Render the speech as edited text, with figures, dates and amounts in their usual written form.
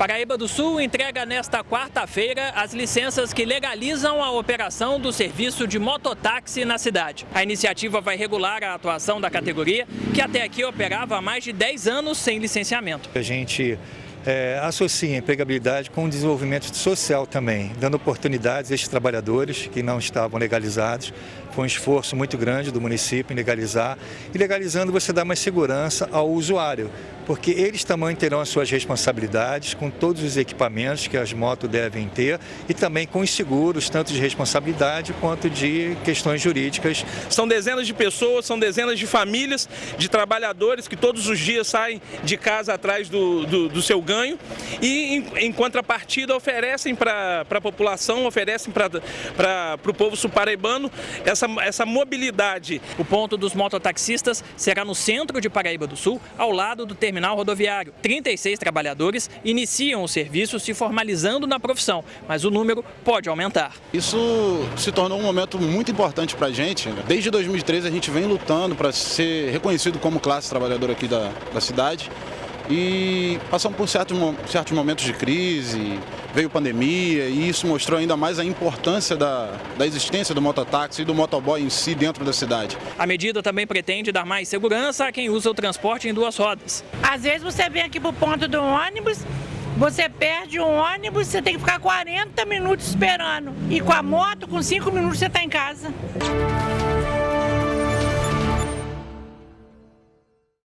Paraíba do Sul entrega nesta quarta-feira as licenças que legalizam a operação do serviço de mototáxi na cidade. A iniciativa vai regular a atuação da categoria, que até aqui operava há mais de 10 anos sem licenciamento. A gente associa a empregabilidade com o desenvolvimento social também, dando oportunidades a estes trabalhadores que não estavam legalizados. Foi um esforço muito grande do município em legalizar. E legalizando você dá mais segurança ao usuário, porque eles também terão as suas responsabilidades com todos os equipamentos que as motos devem ter e também com os seguros, tanto de responsabilidade quanto de questões jurídicas. São dezenas de pessoas, são dezenas de famílias, de trabalhadores que todos os dias saem de casa atrás do seu ganho e, em contrapartida, oferecem para a população, oferecem para o povo sul-paraibano essa mobilidade. O ponto dos mototaxistas será no centro de Paraíba do Sul, ao lado do terminal rodoviário. 36 trabalhadores iniciam o serviço se formalizando na profissão, mas o número pode aumentar. Isso se tornou um momento muito importante para a gente. Desde 2013 a gente vem lutando para ser reconhecido como classe trabalhadora aqui da cidade. E passamos por certos momentos de crise, veio pandemia e isso mostrou ainda mais a importância da existência do mototáxi e do motoboy em si dentro da cidade. A medida também pretende dar mais segurança a quem usa o transporte em duas rodas. Às vezes você vem aqui para o ponto do ônibus, você perde um ônibus, você tem que ficar 40 minutos esperando. E com a moto, com 5 minutos você está em casa.